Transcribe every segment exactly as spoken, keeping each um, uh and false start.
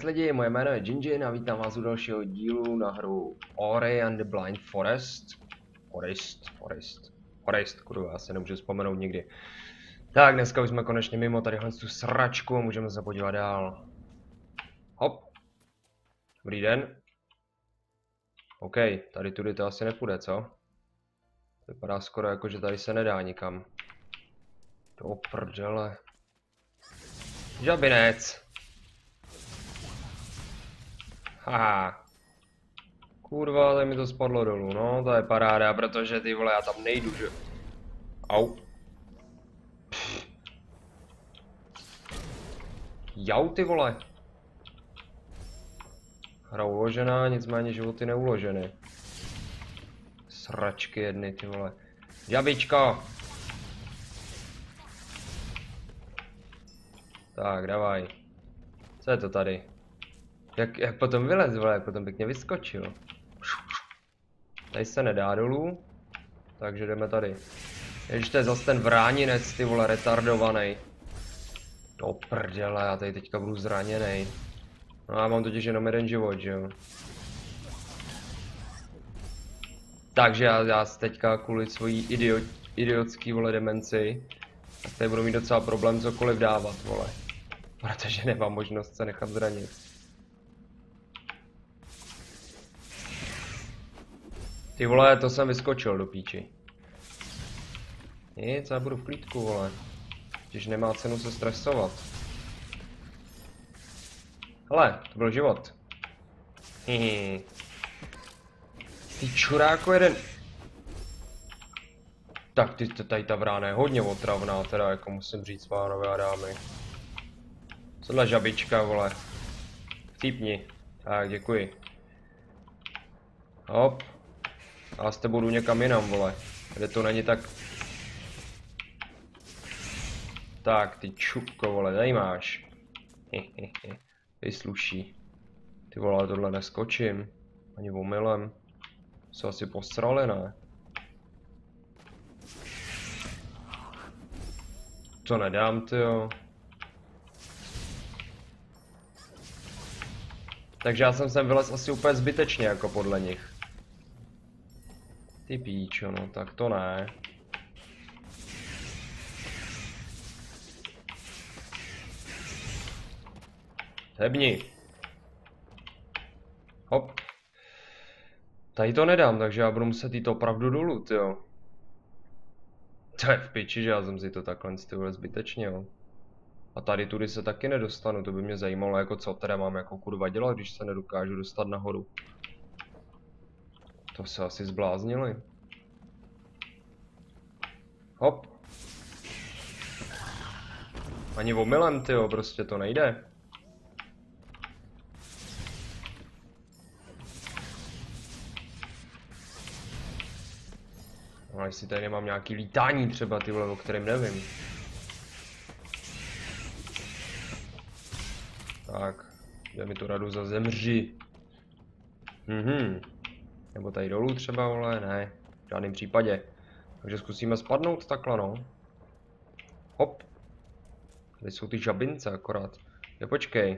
lidi, moje jméno je Jinjin a vítám vás u dalšího dílu na hru Ori and the Blind Forest. Forest, Forest, Forest, kurva, já se nemůžu vzpomenout nikdy. Tak, dneska už jsme konečně mimo tadyhle tu sračku a můžeme se podívat dál. Hop. Dobrý den. OK, tady tudy to asi nepůjde, co? Vypadá skoro jako, že tady se nedá nikam. Do prdele. Žabinec. Haha. Kurva, tady mi to spadlo dolů, no, to je paráda, protože ty vole, já tam nejdu, že? Au. Pff. Jau, ty vole. Hra uložená, nicméně životy neuloženy. Sračky jedny, ty vole. Žabičko. Tak, davaj. Co je to tady? Jak, jak potom vylez, vole, jak potom pěkně vyskočil. Tady se nedá dolů, takže jdeme tady. Ježiš, to je zase ten vráninec, ty vole, retardovaný. Do prdele, já tady teďka budu zraněný. No já mám totiž jenom jeden život, že jo. Takže já, já teďka kvůli svojí idiot, idiotský, vole, demenci, tak tady budu mít docela problém cokoliv dávat, vole. Protože nemám možnost se nechat zranit. Ty vole, to jsem vyskočil do píči. Nic, já budu v klídku, vole. Když nemá cenu se stresovat. Hele, to byl život. Hihi. Ty čuráko jeden. Tak ty, tady ta vrána je hodně otravná, teda jako musím říct, pánové a dámy. Cohle žabička, vole. Cípni. Tak, děkuji. Hop. A s tebou jdu někam jinam, vole. Kde to není tak... Tak, ty čupko, vole, tady máš. Hehehe. Vysluší. Ty vole, tohle neskočím. Ani omylem. Se asi posrali, ne? To nedám, tyjo. Takže já jsem sem vylez asi úplně zbytečně, jako podle nich. Ty píčo, no, tak to ne. Hebni. Hop. Tady to nedám, takže já budu muset jít opravdu dolů, tyjo. To je v piči, že já jsem si to takhle styl zbytečně, jo. A tady tudy se taky nedostanu, to by mě zajímalo, jako co teda mám jako kurva dělat, když se nedokážu dostat nahoru. To se asi zbláznili. Hop. Ani omylem, tyjo, prostě to nejde. No, jestli tady nemám nějaký lítání třeba, ty vole, o kterém nevím. Tak, jde mi to radu za zemři. Mhm. Nebo tady dolů třeba, vole, ne, v žádném případě. Takže zkusíme spadnout takhle, no. Hop. Tady jsou ty žabince akorát. Jo, počkej.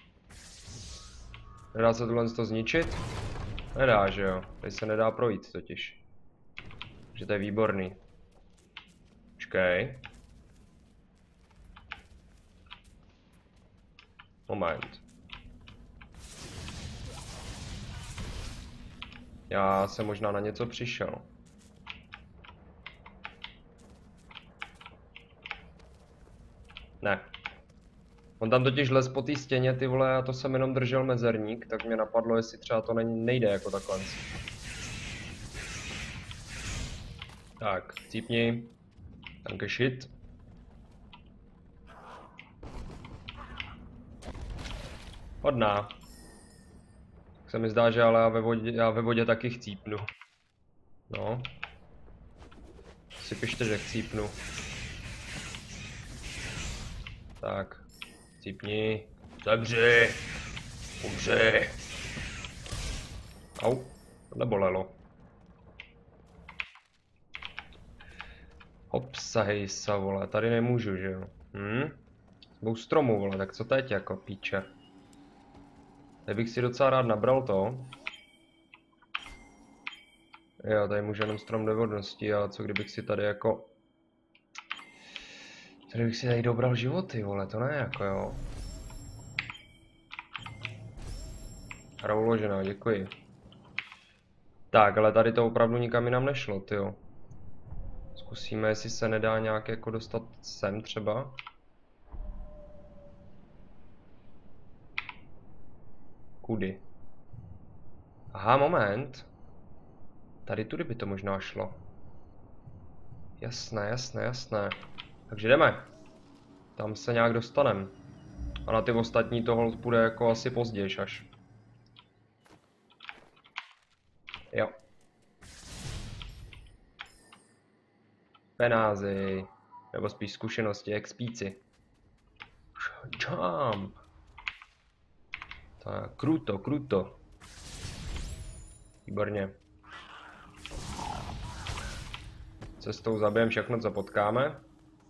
Nedá se tohle to zničit? Nedá, že jo. Tady se nedá projít totiž. Takže to je výborný. Počkej. Moment. Já jsem možná na něco přišel. Ne. On tam totiž les po té stěně, ty vole, a to jsem jenom držel mezerník, tak mě napadlo, jestli třeba to nejde jako takhle. Tak, cípni. Danke shit. Hodná. Tak se mi zdá, že ale já ve vodě, já ve vodě taky chcípnu. No. Si pište, že chcípnu. Tak. Cípni. Zemři. Umři. Au. To nebolelo. Hopsa hejsa, vole. Tady nemůžu, že jo. Hm? Byl stromu, vole. Tak co teď jako píče? Tady bych si docela rád nabral to. Jo, tady můžu jenom strom nevodnosti, ale co kdybych si tady jako... Tady bych si tady dobral životy, vole, to ne jako jo. Hra uložená, děkuji. Tak, ale tady to opravdu nikam jinam nešlo, tyjo. Zkusíme, jestli se nedá nějak jako dostat sem třeba. Kudy? Aha, moment. Tady tudy by to možná šlo. Jasné, jasné, jasné. Takže jdeme. Tam se nějak dostanem. A na ty ostatní to hold půjde jako asi později až. Jo. Penázy. Nebo spíš zkušenosti, expíci. Jump. Tak, kruto, kruto. Výborně. Cestou zabijem všechno, co potkáme.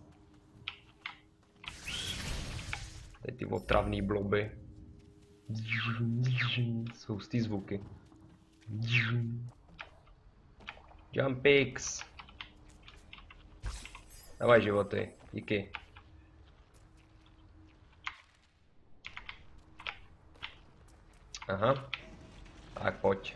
Teď ty otravný bloby. Jsou hustý zvuky. Jumpix. Dávaj životy, díky. Aha. Tak pojď.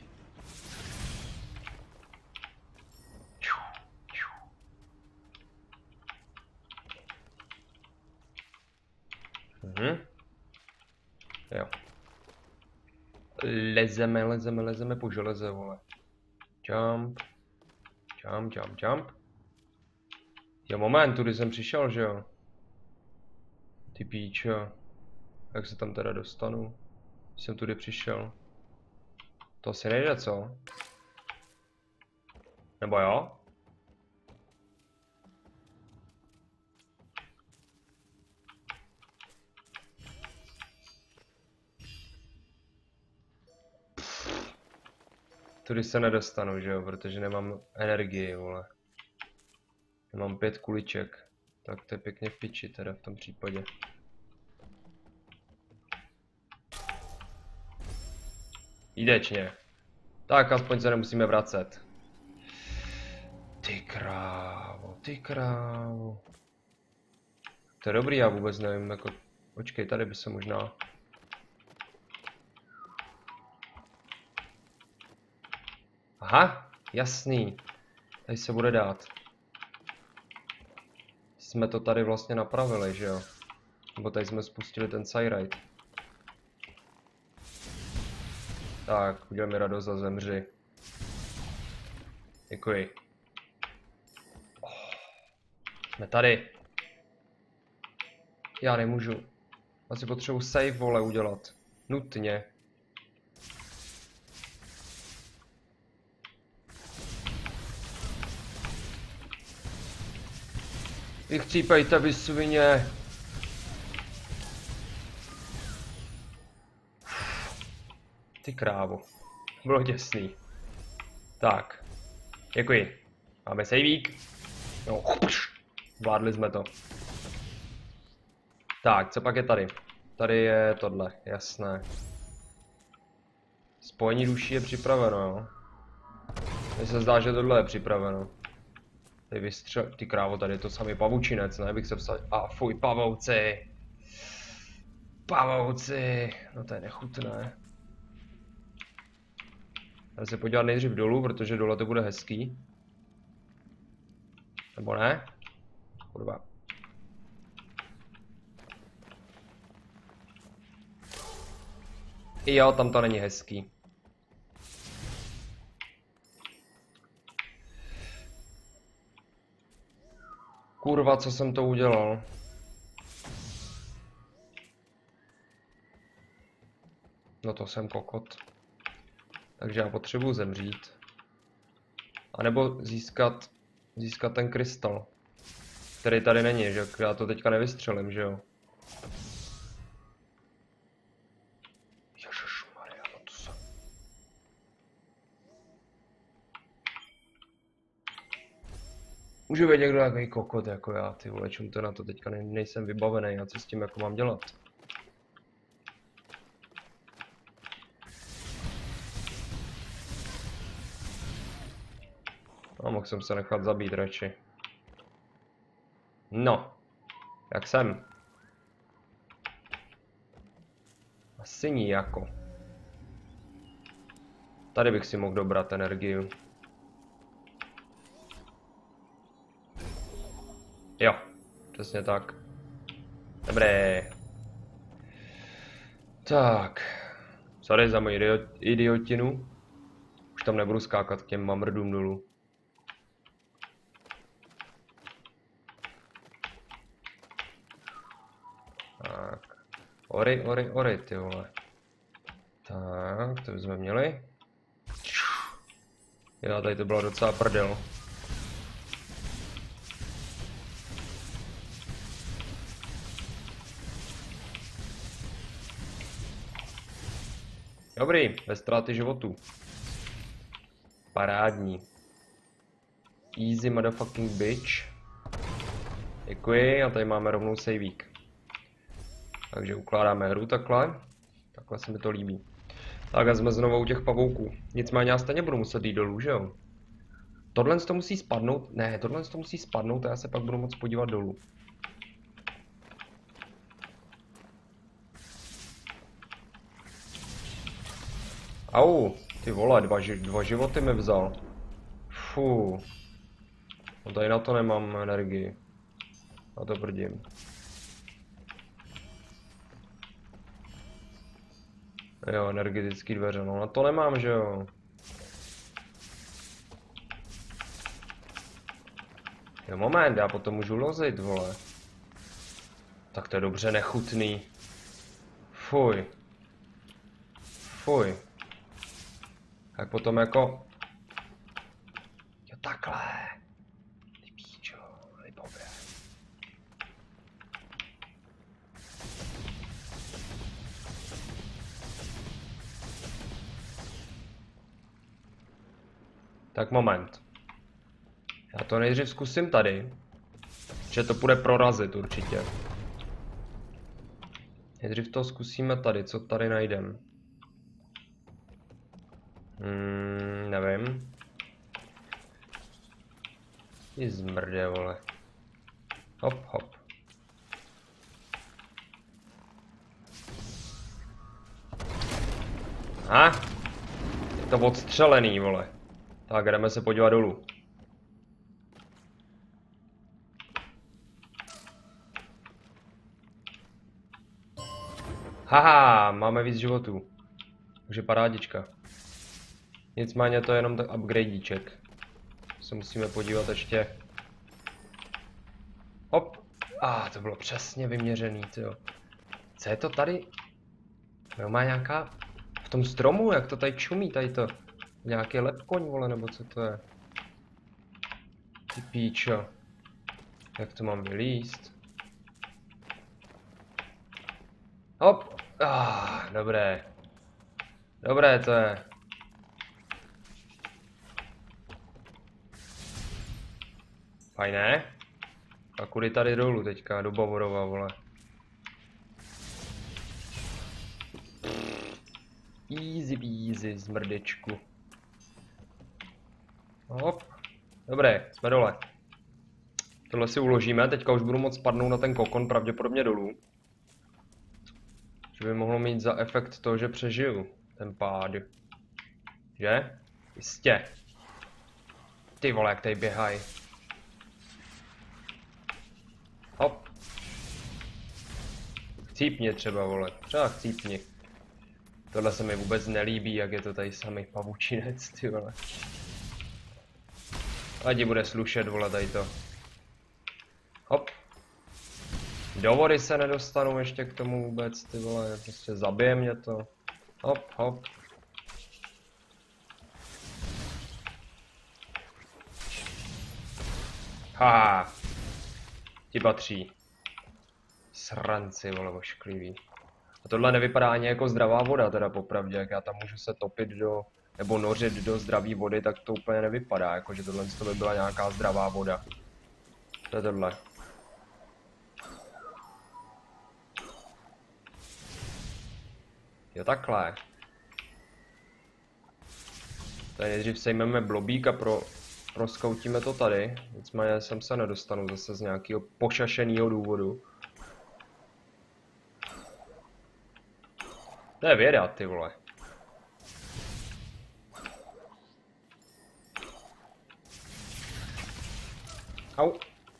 Mhm. Jo. Lezeme, lezeme, lezeme po železe, vole. Jump. Jump, jump, jump. Jo, moment, tudy jsem přišel, že jo? Ty píčo. Jak se tam teda dostanu? Jsem tudy přišel. To asi nejde, co? Nebo jo? Tudy se nedostanu, že jo? Protože nemám energii, vole. Mám pět kuliček. Tak to je pěkně v piči teda v tom případě. Jídečně. Tak aspoň se nemusíme vracet. Ty krávo, ty krávo. To je dobrý, já vůbec nevím, jako... Počkej, tady by se možná... Aha, jasný. Tady se bude dát. Jsme to tady vlastně napravili, že jo? Nebo tady jsme spustili ten Cyrite. Tak, udělej mi radost a zemři. Děkuji. Oh, jsme tady. Já nemůžu. Asi potřebuji save, vole, udělat. Nutně. Vychcípejte, vy svině. Ty krávo. Bylo těsný. Tak. Děkuji. Máme saveík. No, vládli jsme to. Tak, co pak je tady? Tady je tohle, jasné. Spojení duší je připraveno, jo. Mně se zdá, že tohle je připraveno. Tady vystřel... Ty krávo, tady je to samý pavučinec, ne? Bych se psal... A fuj, pavouci. Pavouci. No to je nechutné. Já se podívat nejdřív dolů, protože dole to bude hezký. Nebo ne? Kurva. Jo, tam to není hezký. Kurva, co jsem to udělal? No to jsem kokot. Takže já potřebuji zemřít. A nebo získat, získat ten krystal. Který tady není, že já to teďka nevystřelím, že jo? Ježišmarja, no to jsem... Může být někdo takový kokot jako já, ty vole, čum to na to teďka ne, nejsem vybavený, a co s tím jako mám dělat? A mohl jsem se nechat zabít radši. No. Jak jsem? Asi nijako. Tady bych si mohl dobrat energii. Jo, přesně tak. Dobré. Tak. Sorry za moji idiot, idiotinu. Už tam nebudu skákat k těm mamrdům dolů. Tak. Ory, ory, ory, ty vole. Tak, to jsme měli. Jo, tady to bylo docela prdel. Dobrý, bez ztráty životů. Parádní. Easy motherfucking bitch. Děkuji a tady máme rovnou saveík. Takže ukládáme hru takhle. Takhle se mi to líbí. Tak a jsme znovu u těch pavouků. Nicméně já stejně budu muset jít dolů, že jo? Tohle to musí spadnout. Ne, tohle to musí spadnout a já se pak budu moct podívat dolů. Au, ty vole, dva, dva životy mi vzal. Fú. No tady na to nemám energii. Na to prdím. Jo, energetický dveře, no na to nemám, že jo. Jo, moment, já potom můžu lozit, vole. Tak to je dobře nechutný. Fuj. Fuj. Tak potom jako... Jo, takhle. Ty píčo, libové. Tak moment. Já to nejdřív zkusím tady. Že to půjde prorazit určitě. Nejdřív to zkusíme tady, co tady najdem. Hmm, nevím. Ty zmrde, vole. Hop, hop. A? Je to odstřelený, vole. Tak, jdeme se podívat dolů. Haha, máme víc životů. Takže parádička. Nicméně to je jenom tak upgradíček. Se musíme podívat ještě. Hop. A ah, to bylo přesně vyměřený, tyjo. Co je to tady? Jo, má nějaká... V tom stromu, jak to tady čumí, tady to. Nějaký lepkoň, vole, nebo co to je? Ty píčo. Jak to mám vylíst? Hop. Ah, dobré. Dobré to je. Fajné. A kudy tady dolů teďka, do Bavorova, vole. Easy peasy, zmrdečku. Hop. Dobré, jsme dole. Tohle si uložíme, teďka už budu moct spadnout na ten kokon, pravděpodobně dolů. Že by mohlo mít za efekt to, že přežiju ten pád. Že? Jistě. Ty vole, jak tady běhají. Hop. Chcípni třeba, vole. Třeba chcípni. Tohle se mi vůbec nelíbí, jak je to tady samý pavučinec, ty vole. Ať bude slušet, vole, tady to. Hop. Do vody se nedostanu ještě k tomu vůbec, ty vole, prostě zabije mě to. Hop, hop. Haha. Ti patří. Sranci, vole, ošklivý. A tohle nevypadá ani jako zdravá voda, teda popravdě, jak já tam můžu se topit do, nebo nořit do zdravé vody, tak to úplně nevypadá, jakože tohle to by byla nějaká zdravá voda. To je tohle. Jo, takhle. Tady nejdřív sejmeme blobíka pro Rozkoutíme to tady, nicméně sem se nedostanu zase z nějakého pošašeného důvodu. To je věda, ty vole. Au.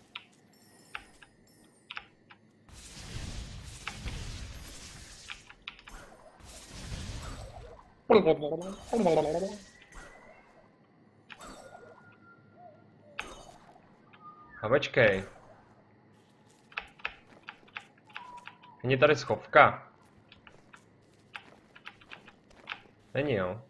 A počkej. Není tady schovka? Není, jo.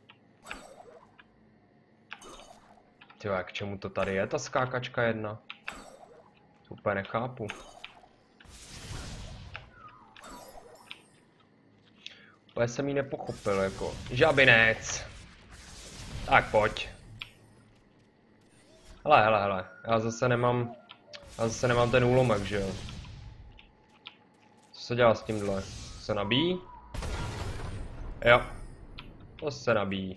Tyjo, k čemu to tady je, ta skákačka jedna? To úplně nechápu. Úplně jsem ji nepochopil, jako. Žabinec! Tak pojď. Hele, hele, hele. Já zase nemám... Já zase nemám ten úlomek, že jo. Co se dělá s tímhle? Se nabíjí? Jo. To se nabíjí.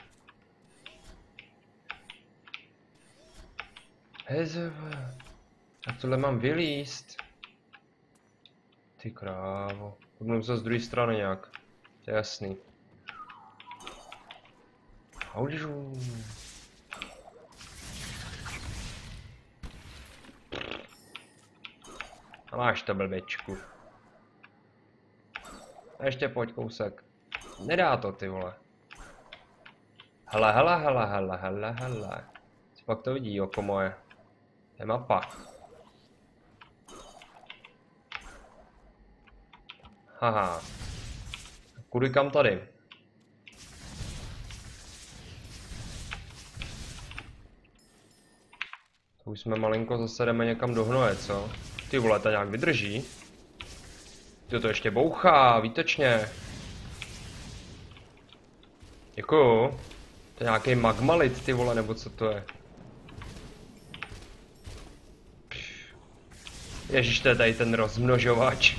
Hezeve. Tak tohle mám vylíst. Ty krávo. Budu se z druhé strany nějak. To je jasný. Audižu. A máš to, blbečku. A ještě pojď kousek. Nedá to, ty vole. Hele, hele, hele, hele, hele, hele. Co pak to vidí oko moje? To je mapa. Haha. Kudy kam tady? To už jsme malinko zase jdeme někam do hnoje, co? Ty vole, ta nějak vydrží? Ty to ještě bouchá, výtečně. Děkuju. To je nějaký magmalit, ty vole, nebo co to je? Ježiš, to je tady ten rozmnožovač.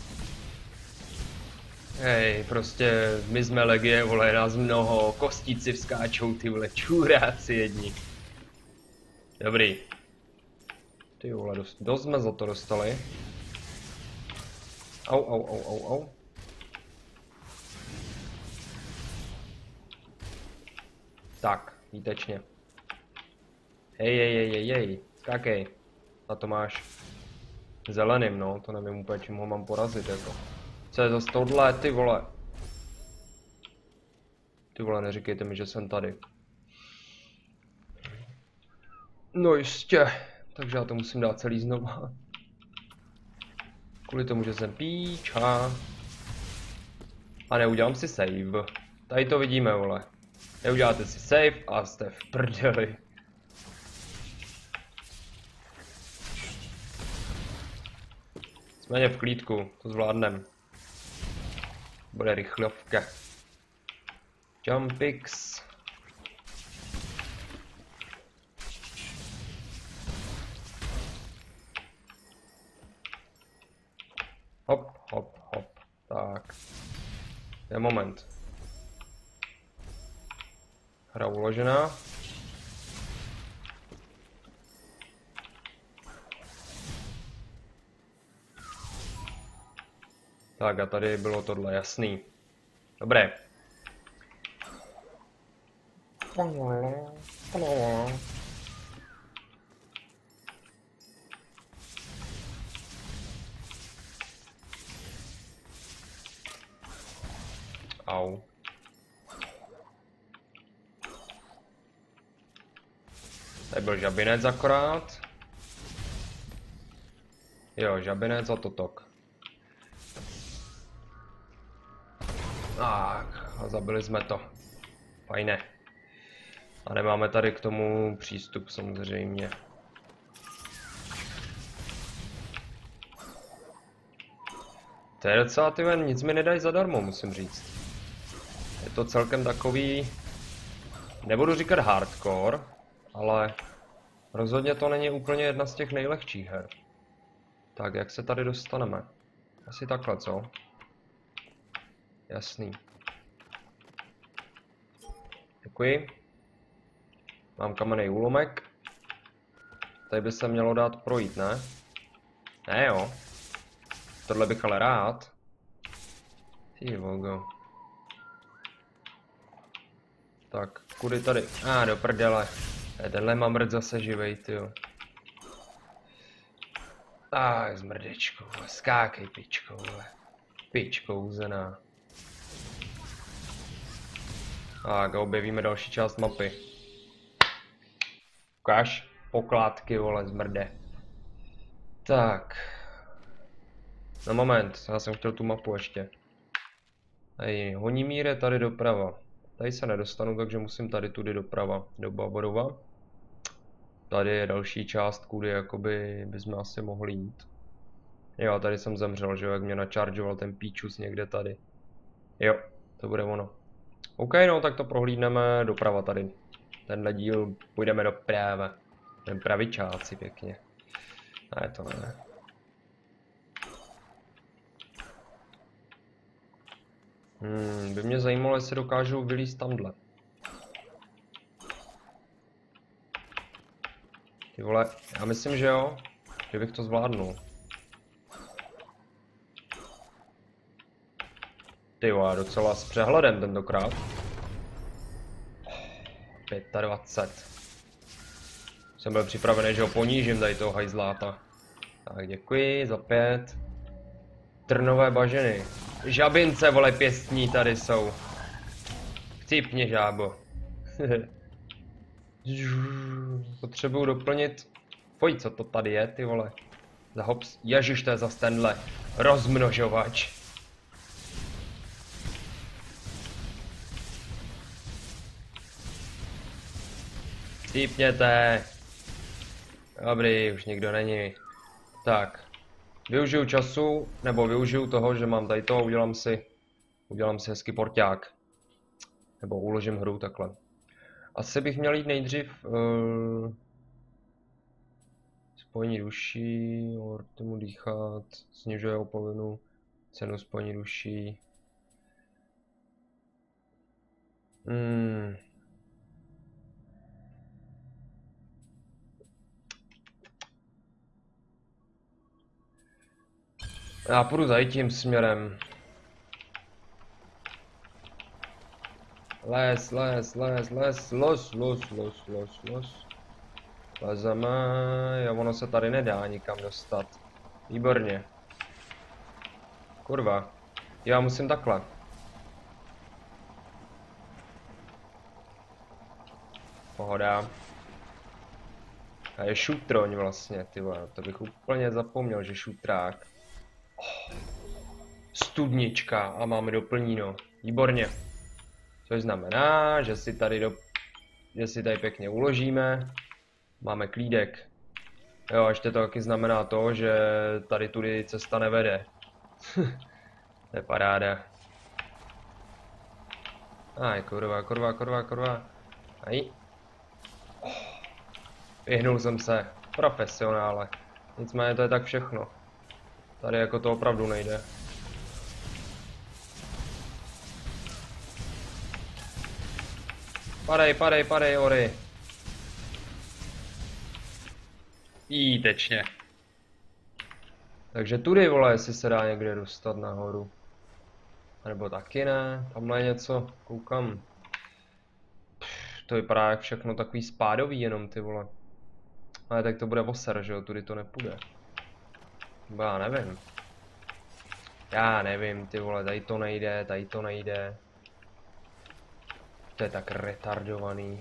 Hej, prostě my jsme legie, vole, nás mnoho, kostíci vskáčou, ty vole, čuráci jedni. Dobrý. Ty vole, dost, dost jsme za to dostali. Au, au, au, au, au. Tak, výtečně. Hej, hej, hej, hej, hej, skákej. Na to máš zeleným, no, to nevím úplně, čím ho mám porazit, jako. Co je zase tohle, ty vole? Ty vole, neříkejte mi, že jsem tady. No jistě, takže já to musím dát celý znova. Kvůli tomu, že jsem píča. A neudělám si save. Tady to vidíme, vole. Neuděláte si save a jste v prdeli. Jsme v klídku, to zvládnem. Bude rychlovka. Jumpix. Hop, hop, hop. Tak. Je moment. Hra uložená. Tak a tady bylo tohle jasný. Dobré. Au. Tady byl žabinec akorát. Jo, žabinec a totok. Tak, a zabili jsme to. Fajné. A nemáme tady k tomu přístup samozřejmě. To je docela, ty ven, nic mi nedají zadarmo, musím říct. Je to celkem takový, nebudu říkat hardcore, ale rozhodně to není úplně jedna z těch nejlehčích her. Tak, jak se tady dostaneme? Asi takhle, co? Jasný. Děkuji. Mám kamenný úlomek. Tady by se mělo dát projít, ne? Ne jo. Tohle bych ale rád. Ty vogo. Tak, kudy tady? A ah, do prdele. Tenhle mamrt zase živej, tyjo. A ah, zmrdečkou, skákej pičkou, pičkou zená. Tak a objevíme další část mapy. Ukáž pokládky, vole, zmrde. Tak. Na moment, já jsem chtěl tu mapu ještě. Hej, Honimír je tady doprava. Tady se nedostanu, takže musím tady tudy doprava, do Bavorova. Tady je další část, kudy jakoby bychom asi mohli jít. Jo, tady jsem zemřel, že jo, jak mě načaržoval ten píčus někde tady. Jo, to bude ono. OK, no tak to prohlídneme doprava tady. Tenhle díl půjdeme doprava. Ten pravičáci pěkně. Ne, to ne. Hmm, by mě zajímalo, jestli dokážu vylízt tamhle. Ty vole, já myslím, že jo, že bych to zvládnul. Ty vole, docela s přehledem tentokrát. dvacet pět. Jsem byl připravený, že ho ponížím tady toho hajzláta. Tak děkuji za pět. Trnové bažiny. Žabince, vole, pěstní tady jsou. Chcípně, žábo. Potřebuju doplnit. Pojď, co to tady je, ty vole. Za hops. Ježiš, to je zas tenhle rozmnožovač. Chcípněte. Dobrý, už nikdo není. Tak. Využiju času, nebo využiju toho, že mám tady to, udělám si, udělám si hezký porťák. Nebo uložím hru takhle. Asi bych měl jít nejdřív uh, spojení duší, tomu dýchat, snižuje o polovinu cenu spojení duší. Hmm. Já půjdu tady tím směrem. Les, les, les, les, los, los, los, los, los. Lezeme, jo, ono se tady nedá nikam dostat. Výborně. Kurva. Já musím takhle. Pohoda. A je šutroň vlastně, ty vole, to bych úplně zapomněl, že šutrák. Oh. Studnička a máme doplníno. Výborně. Což znamená, že si tady do... že si tady pěkně uložíme. Máme klídek. Jo, a ještě to taky znamená to, že tady tudy cesta nevede. To je paráda. Aj, kurva, kurva, kurva, kurva. Aj. Oh. Vyhnul jsem se. Profesionále. Nicméně to je tak všechno. Tady jako to opravdu nejde. Padej, padej, padej, ory. Výtečně. Takže tudy, vole, jestli se dá někde dostat nahoru. A nebo taky ne, tamhle je něco, koukám. Pff, to vypadá jak všechno takový spádový jenom, ty vole. Ale tak to bude voser, že jo, tudy to nepůjde. Bo já nevím. Já nevím, ty vole, tady to nejde, tady to nejde. To je tak retardovaný.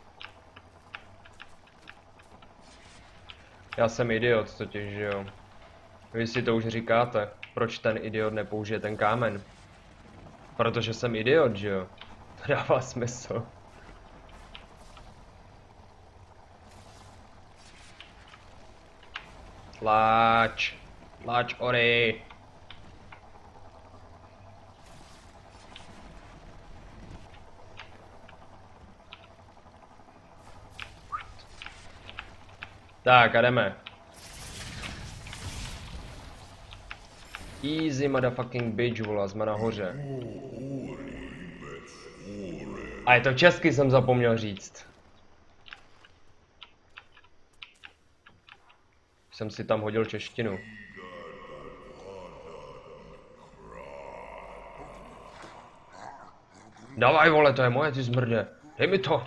Já jsem idiot totiž, že jo. Vy si to už říkáte, proč ten idiot nepoužije ten kámen. Protože jsem idiot, že jo. To dává smysl. Tlač. Tlač, ory. Tak a jdeme. Easy motherfucking bitch, vole, jsme nahoře. A je to česky, jsem zapomněl říct. Jsem si tam hodil češtinu. Davaj vole, to je moje, ty zmrde. Dej mi to.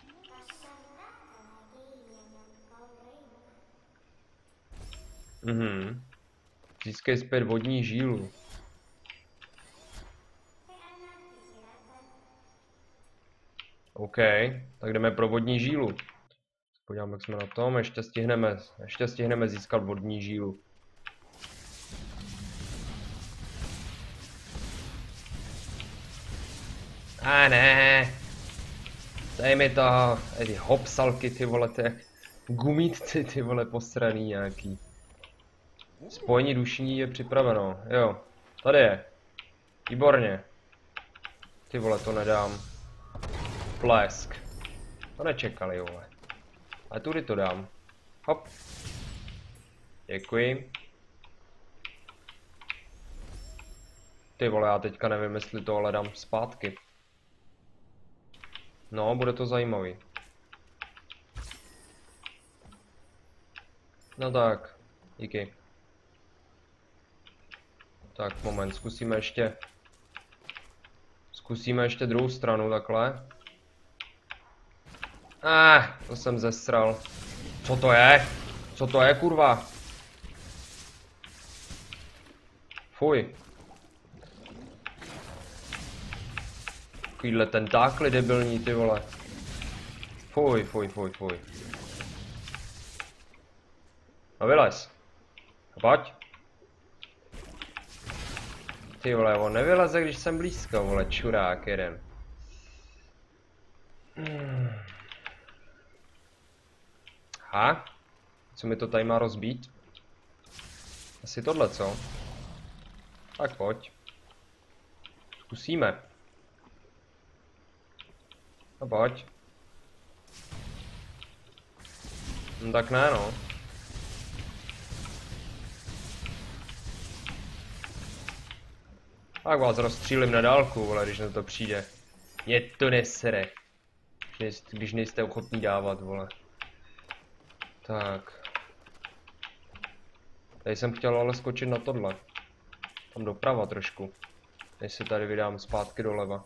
Mhm. Získej zpět vodní žílu. OK, tak jdeme pro vodní žílu. Podívám, jak jsme na tom, ještě stihneme, ještě stihneme získat vodní žílu. A ne. Dej mi to. Ty hopsalky, ty vole, ty gumítci, ty vole, posraný nějaký. Spojení dušní je připraveno, jo. Tady je. Výborně. Ty vole, to nedám. Plesk. To nečekali, vole. A tudy to dám. Hop. Děkuji. Ty vole, já teďka nevím, jestli to ale dám zpátky. No, bude to zajímavý. No tak, díky. Tak, moment, zkusíme ještě... Zkusíme ještě druhou stranu, takhle. Ah, to jsem zesral. Co to je? Co to je, kurva? Fuj. Takovýhle tentákly debilní, ty vole. Fuj, fuj, fuj, fuj. No vylez. A pojď. Ty vole, on nevyleze, když jsem blízko, vole, čurák jeden. Hmm. Ha? Co mi to tady má rozbít? Asi tohle, co? Tak pojď. Zkusíme. No pojď. No tak ne, no. Tak vás rozstřílim na dálku, vole, když na to přijde. Mě to nesere. Když nejste ochotní dávat, vole. Tak. Tady jsem chtěl ale skočit na tohle. Tam doprava trošku. Než se tady vydám zpátky doleva.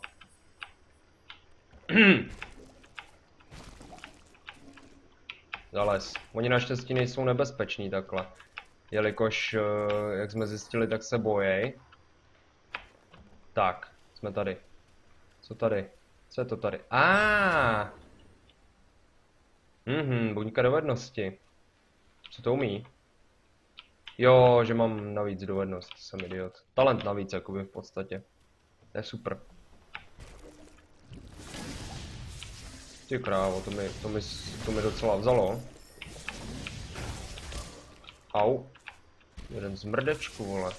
Zales. Oni naštěstí nejsou nebezpeční takhle. Jelikož, jak jsme zjistili, tak se bojej. Tak, jsme tady. Co tady? Co je to tady? A. Ah! Mhm, buňka dovednosti. Co to umí? Jo, že mám navíc dovednost, jsem idiot. Talent navíc, jakoby v podstatě. To je super. Ty krávo, to mi, to mi, to mi docela vzalo. Au. Jeden z mrdečku, vole.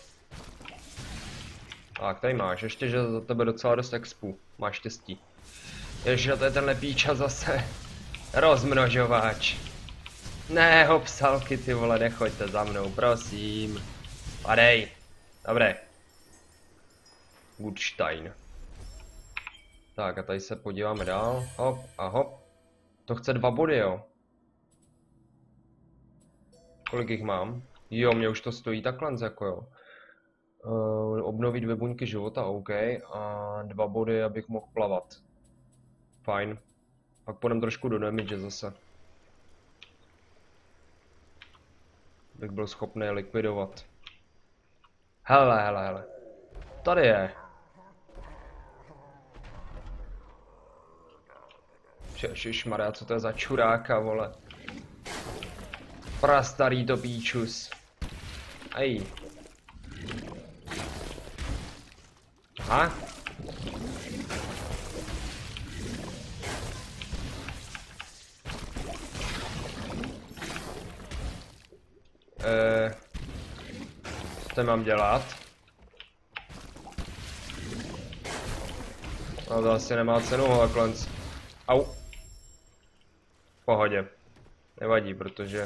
Tak, tady máš, ještě, že za tebe docela dost expu. Máš štěstí. Ještě to je tenhle píča zase. Rozmnožováč. Ne, hopsalky, ty vole, nechoďte za mnou, prosím. Padej. Dobré. Goodstein. Tak a tady se podíváme dál. Hop a hop. To chce dva body, jo. Kolik jich mám? Jo, mě už to stojí takhle, jako jo. Uh, obnovit dvě buňky života, OK. A dva body, abych mohl plavat. Fajn. Pak půjdem trošku do damage zase. Bych byl schopný likvidovat. Hele, hele, hele. Tady je. Ježišmarja, co to je za čuráka, vole. Prastarý to píčus. Ej. Aha. Eee. Co to mám dělat? No to asi nemá cenu, takhle. Au. V pohodě. Nevadí, protože...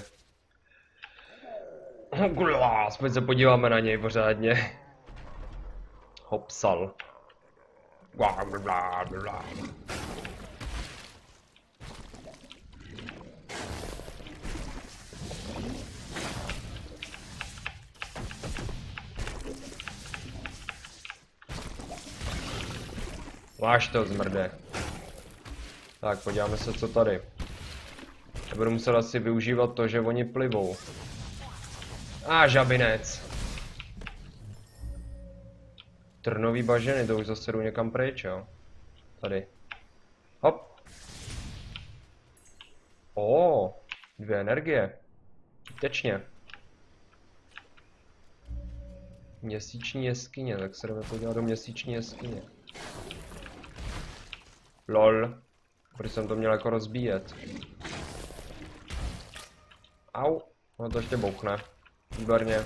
Aspoň se podíváme na něj pořádně. Hopsal. Máš to, zmrde. Tak, podíváme se, co tady. Já budu muset asi využívat to, že oni plivou. A žabinec. Trnový baženy, to už zase jdu někam pryč, jo. Tady. Hop. O, dvě energie. Tečně. Měsíční jeskyně, tak se jdeme podívat do měsíční jeskyně. Lol. Proč jsem to měl jako rozbíjet? Au. No to ještě bouchne. Výborně.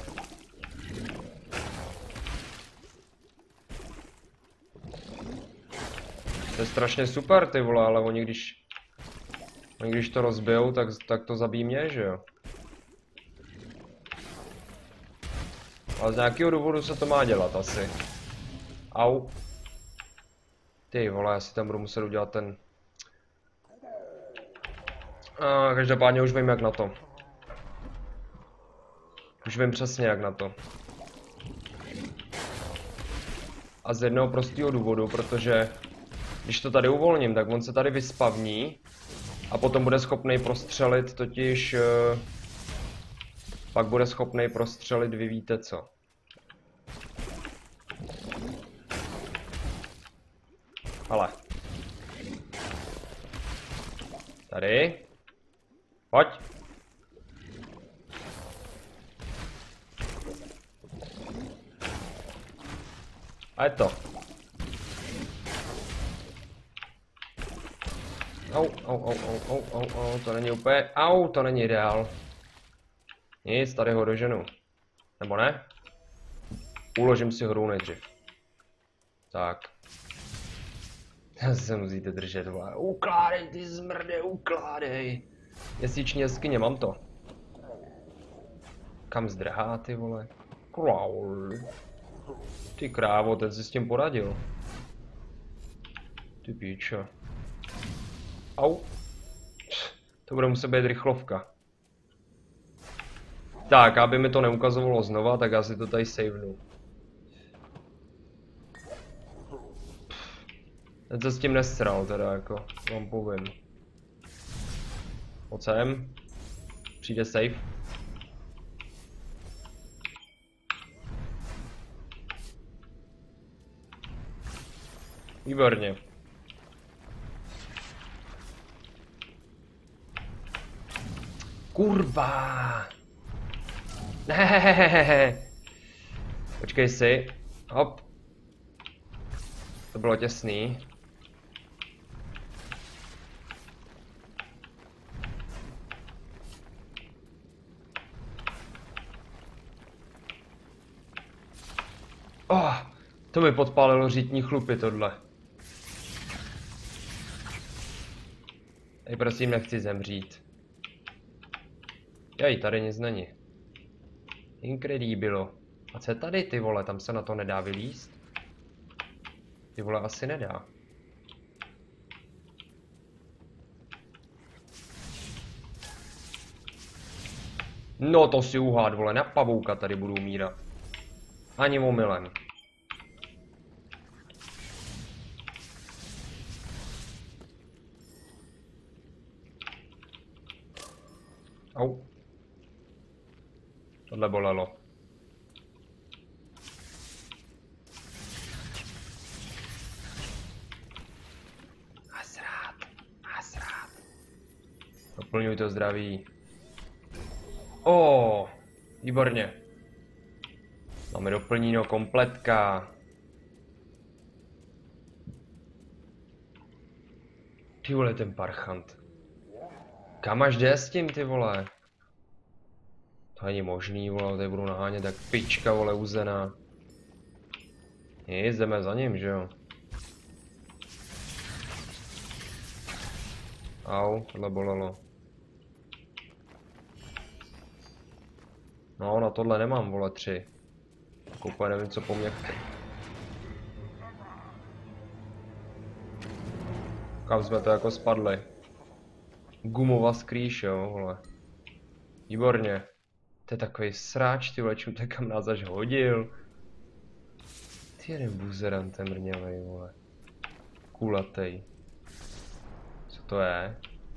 To je strašně super, ty vole, ale oni když... Oni když to rozbijou, tak, tak to zabíjí mě, že jo? Ale z nějakého důvodu se to má dělat asi. Au. Ty vole, já si tam budu muset udělat ten... A, každopádně už vím jak na to. Už vím přesně jak na to. A z jednoho prostého důvodu, protože... Když to tady uvolním, tak on se tady vyspavní. A potom bude schopný prostřelit, totiž... Uh, pak bude schopný prostřelit, vy víte co. Ale. Tady. Pojď. A je to. Au, au, au, au, au, au, au, to není úplně, au, to není ideál. Nic, tady ho doženu. Nebo ne? Uložím si hru nejdřív. Tak. Se musíte držet, vole. Ukládej ty zmrde, ukládej. Měsíční jeskyně, mám to. Kam zdrhá, ty vole? Kraul. Ty krávo, ten si s tím poradil. Ty píčo. Au. To bude muset být rychlovka. Tak, aby mi to neukazovalo znova, tak já si to tady savenu. Ten se s tím nesral teda jako, vám povím. Pojď sem. Přijde safe. Výborně. Kurva. Nehehehehe. Počkej si. Hop. To bylo těsný. Oh, to mi podpálilo řítní chlupy tohle. Ej, prosím, nechci zemřít. Jej, tady nic není. Incredibilo. A co je tady, ty vole, tam se na to nedá vylízt? Ty vole, asi nedá. No to si uhád, vole, na pavouka tady budu umírat. Ani omylem. Au. Tohle bolelo. Hasrát, hasrát. Doplňuj to zdraví. O, výborně. Máme doplněno kompletka. Ty vole, ten parchant. Kam až jde s tím, ty vole? To není možný, vole, tady budu nahánět tak pička, vole, uzená. Nic, jdeme za ním, že jo? Au, tohle bolelo. No, na tohle nemám, vole, tři. Tak úplně nevím, co po mně chce. Kam jsme to jako spadli? Gumová skrýš, jo, vole. Výborně. To je takový sráč, ty vole, čím to kam nás až hodil. Ty jeden buzerant, ten mrňavej, vole. Kulatej. Co to je?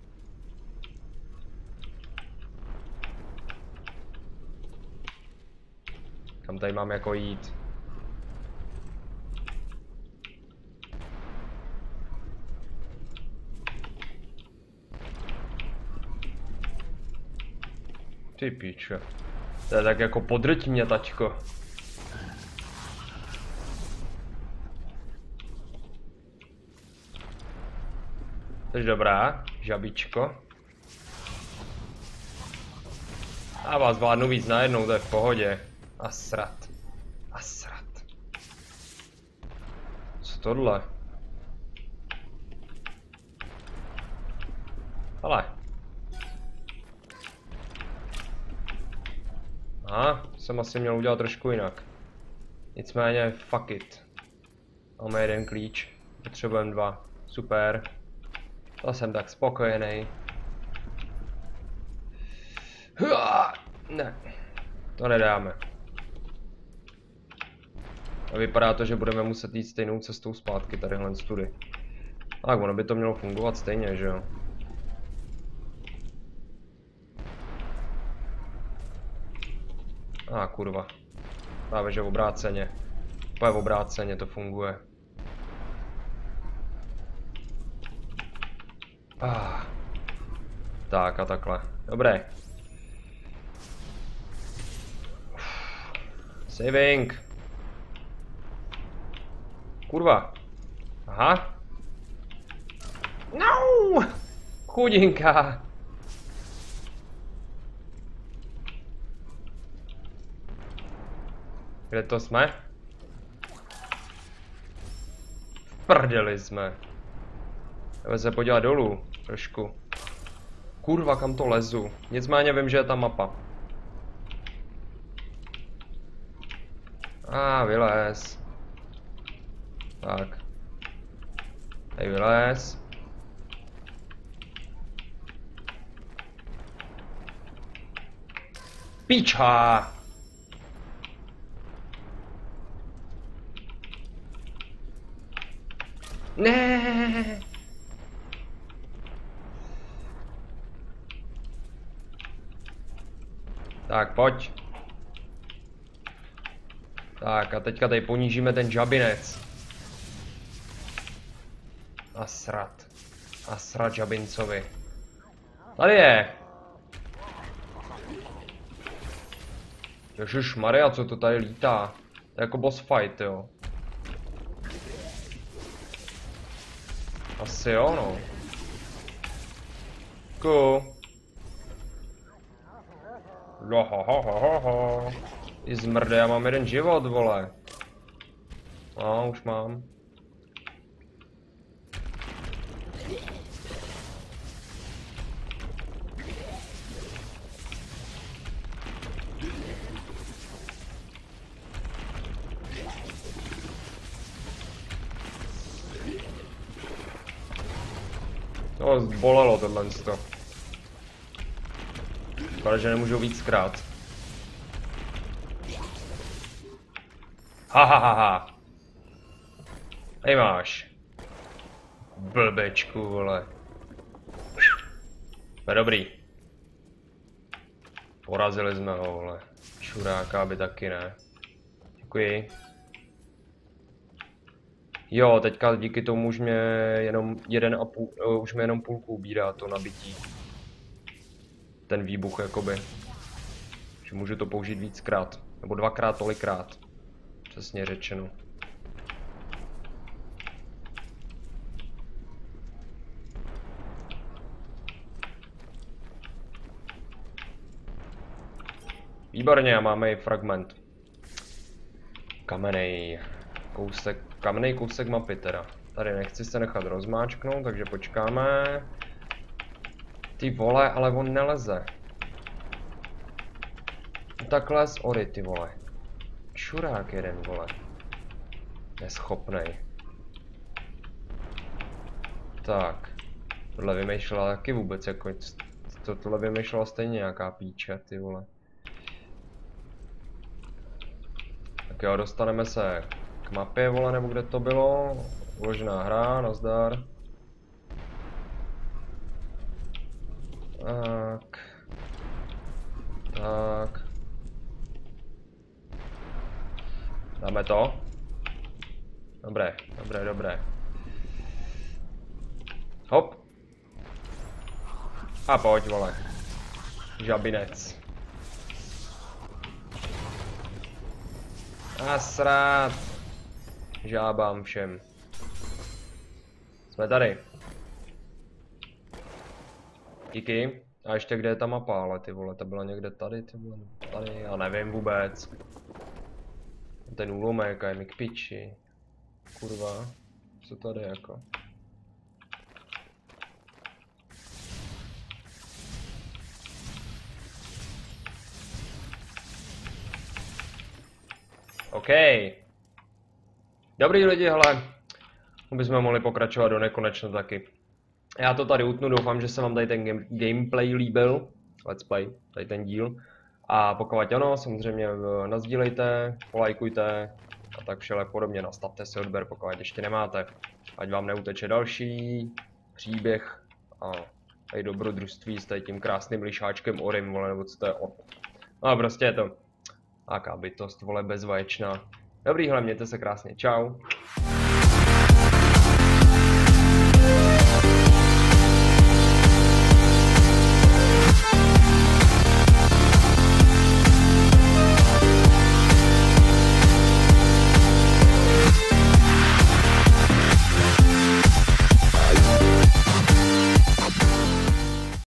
Kam tady mám jako jít? Ty píče. To je tak jako podrť mě, tačko. Jsi dobrá, žabičko. A vás zvládnu víc najednou, to je v pohodě. A srat. A srat. Co tohle? Ale. Aha, jsem asi měl udělat trošku jinak. Nicméně, fuck it. Máme jeden klíč, potřebujeme dva. Super. To jsem tak spokojený. Ne, to nedáme. A vypadá to, že budeme muset jít stejnou cestou zpátky tadyhle tudy. Tak ono by to mělo fungovat stejně, že jo? A ah, kurva. Právě že obráceně. Úplně obráceně to funguje. Ah. Tak a takhle. Dobré. Saving. Kurva. Aha. No! Chudinka. Kde to jsme? V prdeli jsme. Jdeme se podívat dolů. Trošku. Kurva, kam to lezu. Nicméně vím, že je ta mapa. A ah, vylez. Tak. Tady vylez. Píča! Ne. Tak, pojď. Tak a teďka tady ponížíme ten žabinec. A srat. A srat žabincovi. Tady je. Ježišmarja, co to tady lítá? To je jako boss fight, jo. Asi jo, no. Cool. Lohohohoho. I zmrde, já mám jeden život, vole. No, už mám. To bolelo tohle to. Vypadá, že nemůžu víckrát. Ha ha ha ha. Tady máš. Blbečku, vole. No dobrý. Porazili jsme ho, vole. Čuráka by taky ne. Děkuji. Jo, teďka díky tomu už mě jenom jeden a půl, uh, už mě jenom půlku ubírá to nabití. Ten výbuch jakoby. Že můžu to použít víckrát. Nebo dvakrát tolikrát. Přesně řečeno. Výborně, máme i fragment. Kamenej. Kousek, kamenej kousek mapy teda. Tady nechci se nechat rozmáčknout, takže počkáme. Ty vole, ale on neleze. Takhle z ory, ty vole. Čurák jeden, vole. Neschopnej. Tak. Tohle vymýšlela taky vůbec jako... To, tohle vymýšlela stejně nějaká píče, ty vole. Tak jo, dostaneme se k mapě, vole, nebo kde to bylo. Uložená hra, nazdar. Tak. Tak. Dáme to. Dobré, dobré, dobré. Hop. A pojď, vole. Žabinec. A srát. Žábám všem. Jsme tady. Díky. A ještě kde je ta mapa, ale ty vole, ta byla někde tady, ty vole, tady, já nevím vůbec. Ten úlomek, a je mi k piči. Kurva, co tady jako? OK. Dobrý lidi, hele. Bychom mohli pokračovat do nekonečna taky. Já to tady utnu, doufám, že se vám tady ten game, gameplay líbil. Let's play, tady ten díl. A pokud ano, samozřejmě nazdílejte, polajkujte a tak všele podobně. Nastavte si odběr, pokud ještě nemáte. Ať vám neuteče další příběh a tady dobrodružství s tady tím krásným lišáčkem Orim, vole, nebo co to je on. No prostě je to taká bytost, vole, bezvaječná. Dobrý, hele, mějte se krásně, čau.